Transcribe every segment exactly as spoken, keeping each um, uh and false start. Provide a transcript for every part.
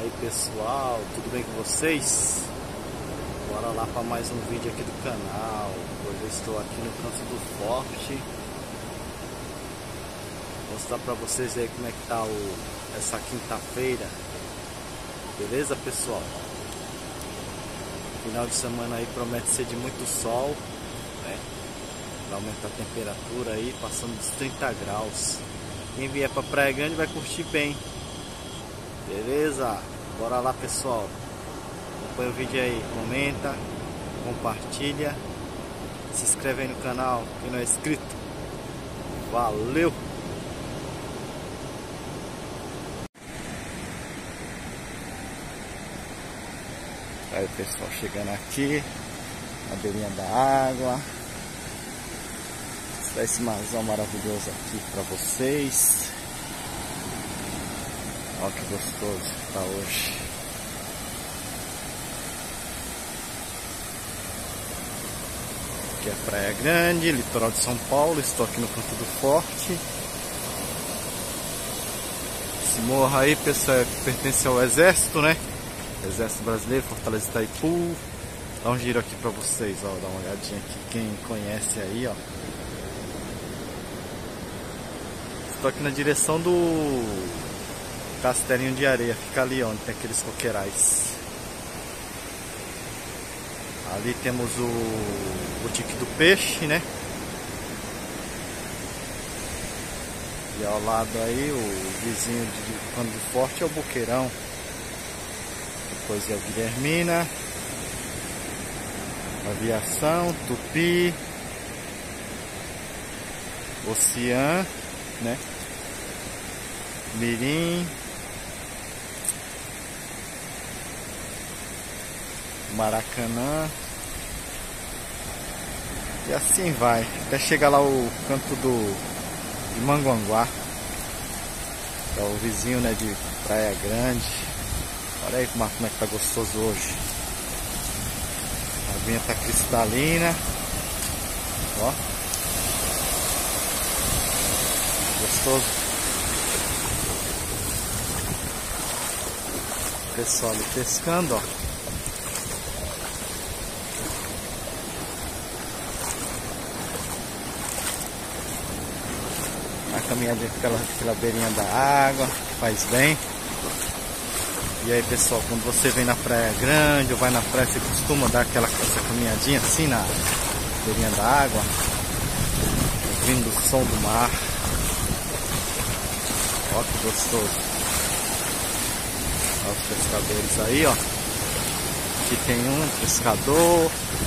Aí pessoal, tudo bem com vocês? Bora lá para mais um vídeo aqui do canal. Hoje eu estou aqui no Canto do Forte. Vou mostrar para vocês aí como é que tá o, essa quinta-feira. Beleza, pessoal? Final de semana aí promete ser de muito sol, né? Vai aumentar a temperatura aí, passando dos trinta graus. Quem vier para Praia Grande vai curtir bem. Beleza? Bora lá, pessoal. Acompanha o vídeo aí, comenta, compartilha, se inscreve aí no canal quem não é inscrito. Valeu! Aí o pessoal chegando aqui na beirinha da água. Esse marzão maravilhoso aqui para vocês. Olha que gostoso que tá hoje. Aqui é Praia Grande, litoral de São Paulo. Estou aqui no Canto do Forte. Esse morro aí, pessoal, pertence ao Exército, né? Exército Brasileiro, Fortaleza Itaipu. Dá um giro aqui pra vocês, ó. Dá uma olhadinha aqui, quem conhece aí, ó. Estou aqui na direção do Castelinho de Areia. Fica ali onde tem aqueles coqueirais. Ali temos o Boutique do Peixe, né? E ao lado aí o vizinho de Canto do Forte é o Boqueirão. Depois é o Guilhermina, Aviação, Tupi, Ocean, né? Mirim, Maracanã. E assim vai, até chegar lá o canto do de Manguanguá, que é o vizinho, né, de Praia Grande. Olha aí como é que tá gostoso hoje. A aguinha tá cristalina. Ó. Gostoso. O pessoal ali pescando, ó. A caminhadinha pela, pela beirinha da água, faz bem. E aí, pessoal, quando você vem na Praia Grande ou vai na praia, você costuma dar aquela essa caminhadinha assim na beirinha da água, ouvindo o som do mar. Ó que gostoso. Olha os pescadores aí, ó. Aqui tem um pescador,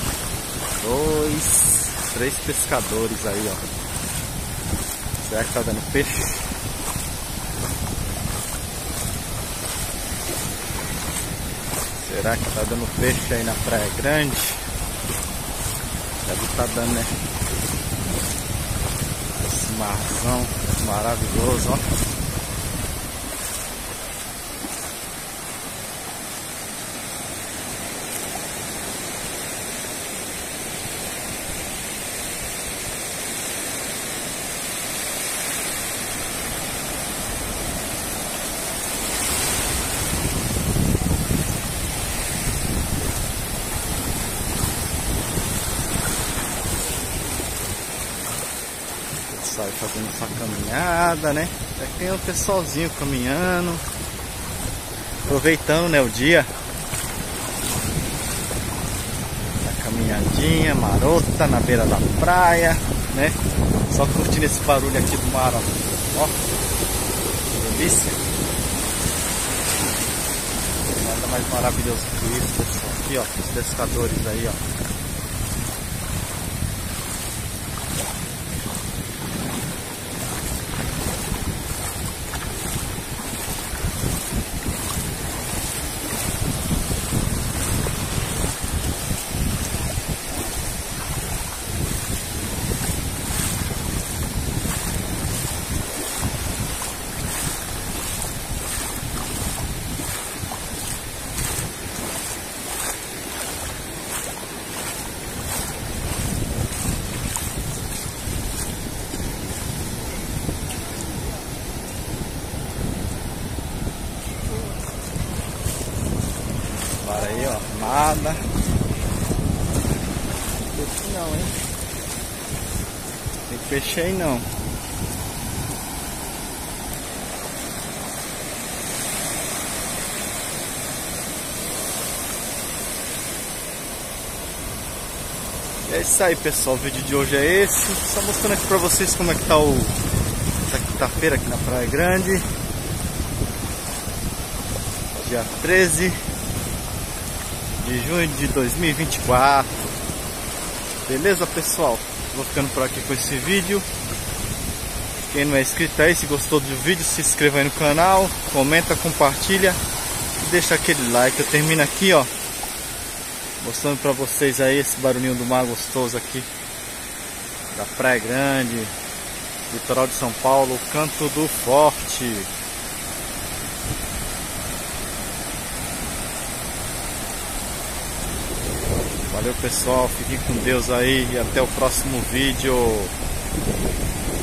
dois, três pescadores aí, ó. Será que tá dando peixe? Será que tá dando peixe aí na Praia Grande? Deve tá dando, né? Esse marzão maravilhoso, ó. Sai fazendo essa caminhada, né? Aqui tem um pessoalzinho caminhando, aproveitando, né, o dia. A caminhadinha marota na beira da praia, né? Só curtindo esse barulho aqui do mar, ó. Ó, que delícia. Nada mais maravilhoso que isso, pessoal. Aqui, ó, os pescadores aí, ó. Para aí, ó, nada. Peixe não, hein? Tem peixe aí não. É isso aí, pessoal, o vídeo de hoje é esse. Só mostrando aqui pra vocês como é que tá o essa quinta-feira aqui na Praia Grande, dia treze de junho de dois mil e vinte e quatro. Beleza, pessoal? Vou ficando por aqui com esse vídeo. Quem não é inscrito aí, se gostou do vídeo, se inscreva aí no canal, comenta, compartilha e deixa aquele like. Eu termino aqui, ó, mostrando pra vocês aí esse barulhinho do mar gostoso aqui da Praia Grande, litoral de São Paulo, Canto do Forte. Valeu, pessoal, fiquem com Deus aí e até o próximo vídeo.